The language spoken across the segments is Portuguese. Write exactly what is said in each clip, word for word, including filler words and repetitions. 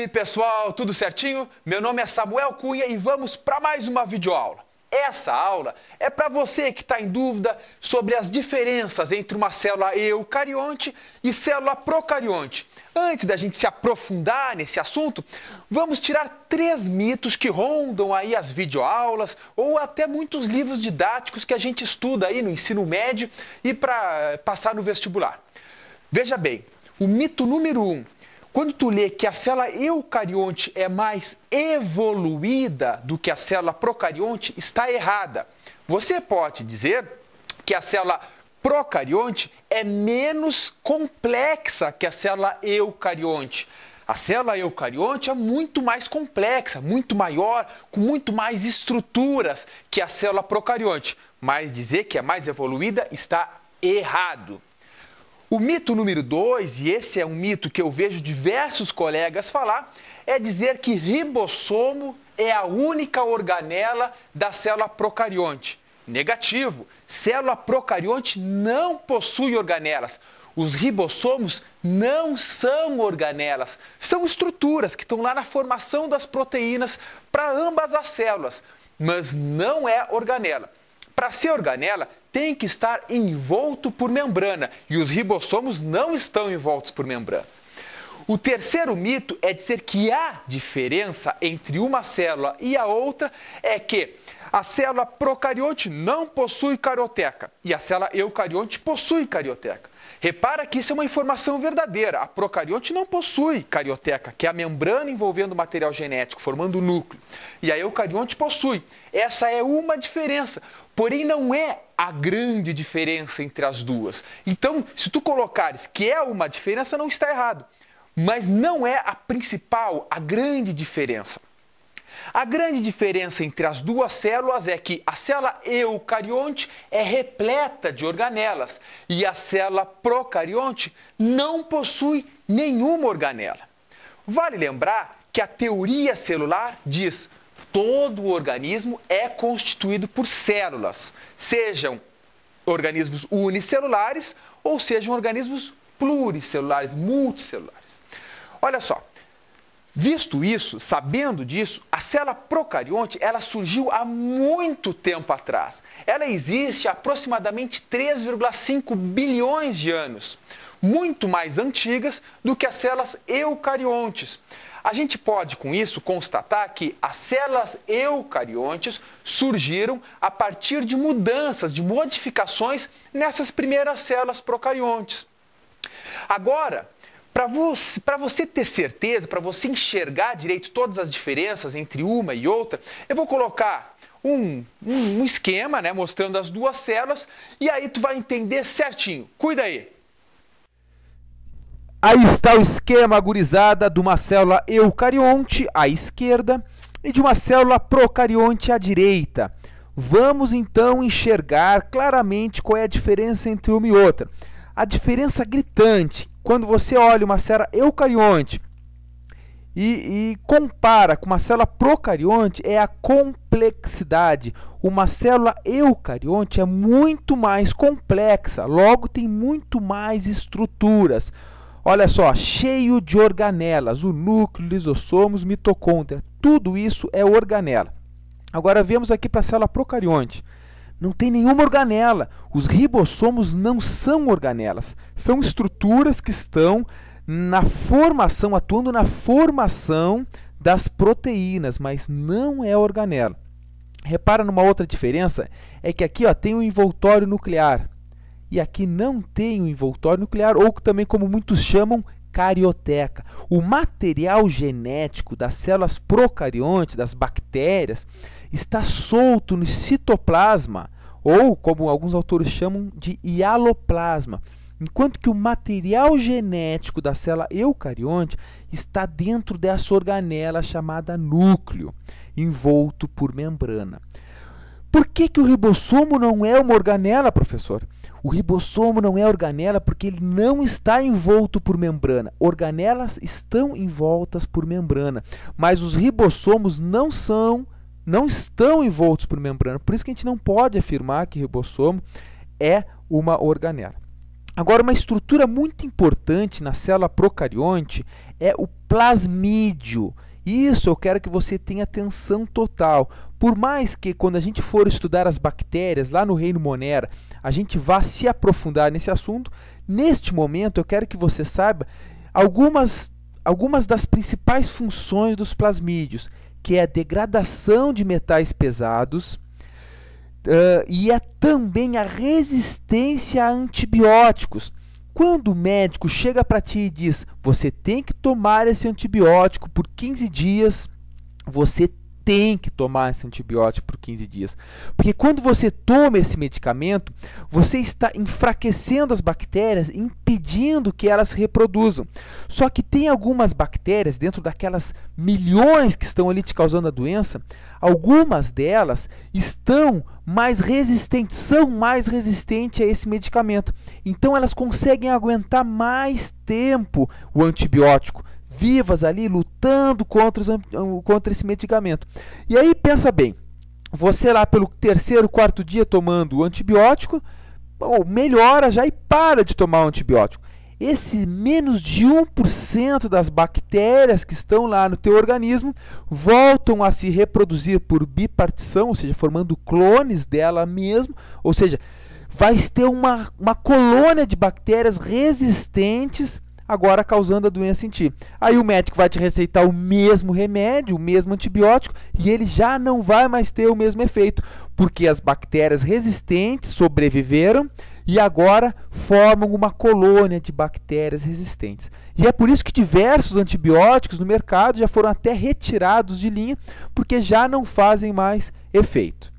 pessoal, tudo certinho? Meu nome é Samuel Cunha e vamos para mais uma videoaula. Essa aula é para você que está em dúvida sobre as diferenças entre uma célula eucarionte e célula procarionte. Antes da gente se aprofundar nesse assunto, vamos tirar três mitos que rondam aí as videoaulas ou até muitos livros didáticos que a gente estuda aí no ensino médio e para passar no vestibular. Veja bem, o mito número um. Quando tu lê que a célula eucarionte é mais evoluída do que a célula procarionte, está errada. Você pode dizer que a célula procarionte é menos complexa que a célula eucarionte. A célula eucarionte é muito mais complexa, muito maior, com muito mais estruturas que a célula procarionte. Mas dizer que é mais evoluída está errado. O mito número dois, e esse é um mito que eu vejo diversos colegas falar, é dizer que ribossomo é a única organela da célula procarionte. Negativo, célula procarionte não possui organelas. Os ribossomos não são organelas, são estruturas que estão lá na formação das proteínas para ambas as células, mas não é organela. Para ser organela, tem que estar envolto por membrana, e os ribossomos não estão envoltos por membrana. O terceiro mito é dizer que a diferença entre uma célula e a outra é que a célula procarionte não possui carioteca e a célula eucarionte possui carioteca. Repara que isso é uma informação verdadeira. A procarionte não possui carioteca, que é a membrana envolvendo o material genético, formando o núcleo. E a eucarionte possui. Essa é uma diferença, porém não é a grande diferença entre as duas. Então, se tu colocares que é uma diferença, não está errado. Mas não é a principal, a grande diferença. A grande diferença entre as duas células é que a célula eucarionte é repleta de organelas e a célula procarionte não possui nenhuma organela. Vale lembrar que a teoria celular diz que todo o organismo é constituído por células, sejam organismos unicelulares ou sejam organismos pluricelulares, multicelulares. Olha só. Visto isso, sabendo disso, a célula procarionte ela surgiu há muito tempo atrás. Ela existe há aproximadamente três vírgula cinco bilhões de anos, muito mais antigas do que as células eucariontes. A gente pode, com isso, constatar que as células eucariontes surgiram a partir de mudanças, de modificações nessas primeiras células procariontes. Agora, Para você, para você ter certeza, para você enxergar direito todas as diferenças entre uma e outra, eu vou colocar um, um, um esquema, né, mostrando as duas células e aí tu vai entender certinho. Cuida aí! Aí está o esquema, gurizada, de uma célula eucarionte à esquerda e de uma célula procarionte à direita. Vamos então enxergar claramente qual é a diferença entre uma e outra. A diferença gritante, quando você olha uma célula eucarionte e, e compara com uma célula procarionte, é a complexidade. Uma célula eucarionte é muito mais complexa, logo tem muito mais estruturas. Olha só, cheio de organelas, o núcleo, lisossomos, mitocôndria, tudo isso é organela. Agora vemos aqui para a célula procarionte. Não tem nenhuma organela. Os ribossomos não são organelas. São estruturas que estão na formação, atuando na formação das proteínas, mas não é organela. Repara numa outra diferença, é que aqui ó, tem o envoltório nuclear. E aqui não tem o envoltório nuclear, ou também como muitos chamam, carioteca. O material genético das células procariontes, das bactérias, está solto no citoplasma, ou como alguns autores chamam de hialoplasma, enquanto que o material genético da célula eucarionte está dentro dessa organela chamada núcleo, envolto por membrana. Por que que o ribossomo não é uma organela, professor? O ribossomo não é organela porque ele não está envolto por membrana. Organelas estão envoltas por membrana, mas os ribossomos não são, não estão envoltos por membrana. Por isso que a gente não pode afirmar que ribossomo é uma organela. Agora, uma estrutura muito importante na célula procarionte é o plasmídio. Isso eu quero que você tenha atenção total. Por mais que quando a gente for estudar as bactérias lá no reino Monera, a gente vá se aprofundar nesse assunto, neste momento eu quero que você saiba algumas, algumas das principais funções dos plasmídios, que é a degradação de metais pesados uh, e é também a resistência a antibióticos. Quando o médico chega para ti e diz, você tem que tomar esse antibiótico por quinze dias, você tem que tomar esse antibiótico por quinze dias. Porque quando você toma esse medicamento, você está enfraquecendo as bactérias, impedindo que elas se reproduzam. Só que tem algumas bactérias, dentro daquelas milhões que estão ali te causando a doença, algumas delas estão mais resistentes, são mais resistentes a esse medicamento. Então elas conseguem aguentar mais tempo o antibiótico, vivas ali lutando contra, os, contra esse medicamento. E aí pensa bem, você lá pelo terceiro, quarto dia tomando o antibiótico, bom, melhora já e para de tomar o antibiótico. Esse menos de um por cento das bactérias que estão lá no teu organismo voltam a se reproduzir por bipartição, ou seja, formando clones dela mesmo, ou seja, vai ter uma, uma colônia de bactérias resistentes agora causando a doença em ti. Aí o médico vai te receitar o mesmo remédio, o mesmo antibiótico, e ele já não vai mais ter o mesmo efeito, porque as bactérias resistentes sobreviveram e agora formam uma colônia de bactérias resistentes. E é por isso que diversos antibióticos no mercado já foram até retirados de linha, porque já não fazem mais efeito.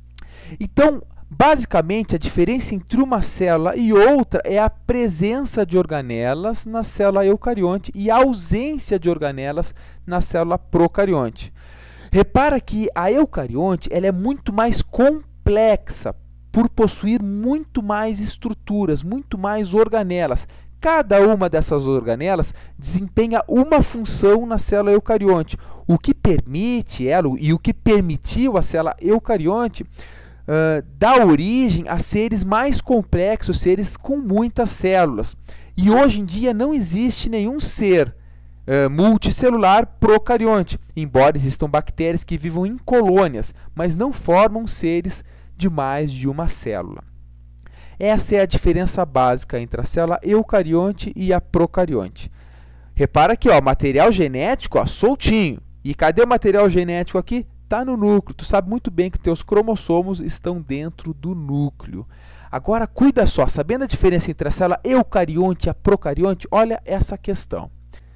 Então, basicamente, a diferença entre uma célula e outra é a presença de organelas na célula eucarionte e a ausência de organelas na célula procarionte. Repara que a eucarionte ela é muito mais complexa, por possuir muito mais estruturas, muito mais organelas. Cada uma dessas organelas desempenha uma função na célula eucarionte, o que permite ela, e o que permitiu a célula eucarionte Uh, dá origem a seres mais complexos, seres com muitas células. E hoje em dia não existe nenhum ser uh, multicelular procarionte, embora existam bactérias que vivam em colônias, mas não formam seres de mais de uma célula. Essa é a diferença básica entre a célula eucarionte e a procarionte. Repara aqui, ó, material genético ó, soltinho. E cadê o material genético aqui? Está no núcleo. Tu sabe muito bem que teus cromossomos estão dentro do núcleo. Agora, cuida só, sabendo a diferença entre a célula eucarionte e a procarionte, olha essa questão.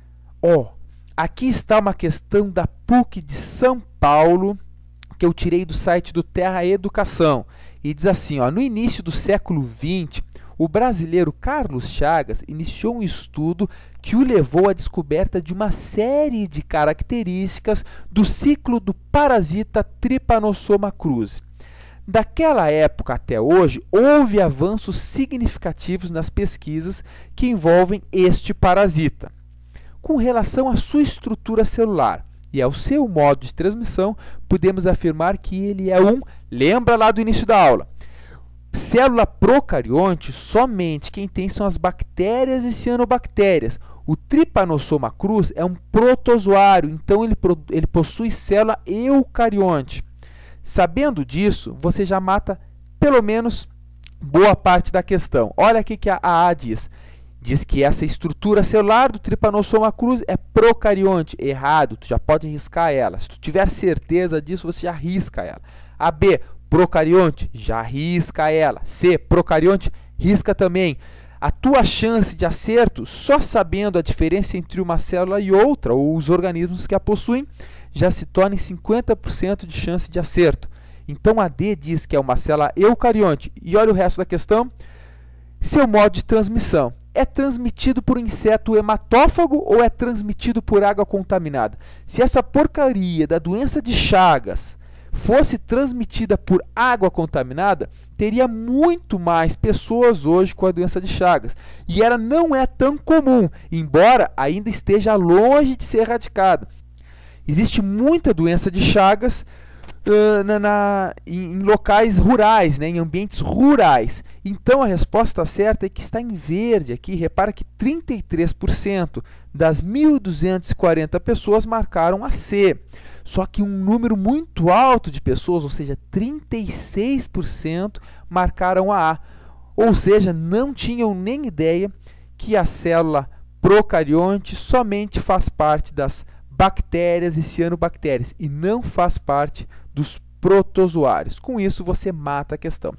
Ó, aqui está uma questão da P U C de São Paulo, que eu tirei do site do Terra Educação. E diz assim, ó, no início do século vinte, o brasileiro Carlos Chagas iniciou um estudo que o levou à descoberta de uma série de características do ciclo do parasita Trypanosoma cruzi. Daquela época até hoje, houve avanços significativos nas pesquisas que envolvem este parasita. Com relação à sua estrutura celular e ao seu modo de transmissão, podemos afirmar que ele é um, lembra lá do início da aula, célula procarionte, somente quem tem são as bactérias e cianobactérias. O Trypanosoma cruzi é um protozoário, então ele, ele possui célula eucarionte. Sabendo disso, você já mata pelo menos boa parte da questão. Olha aqui que a A A diz. Diz que essa estrutura celular do Trypanosoma cruzi é procarionte. Errado, tu já pode riscar ela. Se tu tiver certeza disso, você já risca ela. A B, procarionte, já risca ela. C, procarionte, risca também. A tua chance de acerto, só sabendo a diferença entre uma célula e outra, ou os organismos que a possuem, já se torna em cinquenta por cento de chance de acerto. Então a D diz que é uma célula eucarionte. E olha o resto da questão. Seu modo de transmissão. É transmitido por um inseto hematófago ou é transmitido por água contaminada? Se essa porcaria da doença de Chagas fosse transmitida por água contaminada, teria muito mais pessoas hoje com a doença de Chagas. E ela não é tão comum, embora ainda esteja longe de ser erradicada. Existe muita doença de Chagas uh, na, na, em, em locais rurais, né, em ambientes rurais. Então a resposta certa é que está em verde aqui. Repara que trinta e três por cento das mil duzentas e quarenta pessoas marcaram a C. Só que um número muito alto de pessoas, ou seja, trinta e seis por cento, marcaram a A. Ou seja, não tinham nem ideia que a célula procarionte somente faz parte das bactérias e cianobactérias e não faz parte dos protozoários. Com isso, você mata a questão.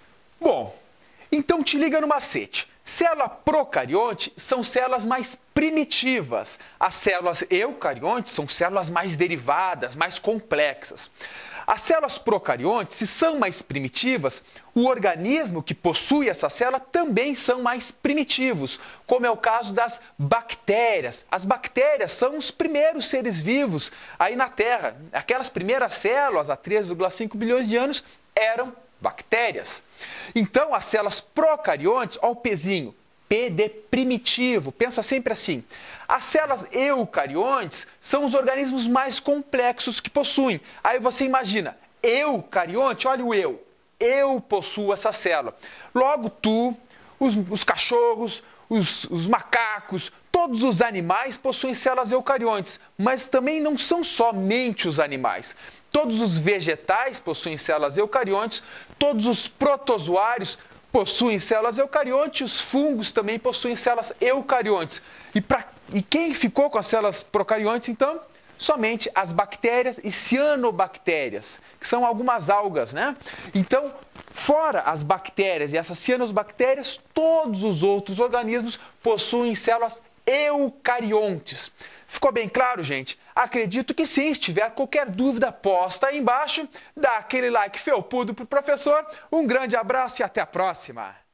Bom, então te liga no macete. Célula procarionte são células mais primitivas. As células eucariontes são células mais derivadas, mais complexas. As células procariontes, se são mais primitivas, o organismo que possui essa célula também são mais primitivos, como é o caso das bactérias. As bactérias são os primeiros seres vivos aí na Terra. Aquelas primeiras células, há três vírgula cinco bilhões de anos, eram bactérias. Então, as células procariontes, olha o pezinho, P de primitivo, pensa sempre assim. As células eucariontes são os organismos mais complexos que possuem. Aí você imagina, eucarionte, olha o eu, eu possuo essa célula. Logo tu, os, os cachorros, os, os macacos, todos os animais possuem células eucariontes, mas também não são somente os animais. Todos os vegetais possuem células eucariontes, todos os protozoários possuem células eucariontes, os fungos também possuem células eucariontes. E, pra, e quem ficou com as células procariontes, então? Somente as bactérias e cianobactérias, que são algumas algas, né? Então, fora as bactérias e essas cianobactérias, todos os outros organismos possuem células eucariontes. Ficou bem claro, gente? Acredito que sim. Se tiver qualquer dúvida, posta aí embaixo. Dá aquele like felpudo pro professor. Um grande abraço e até a próxima!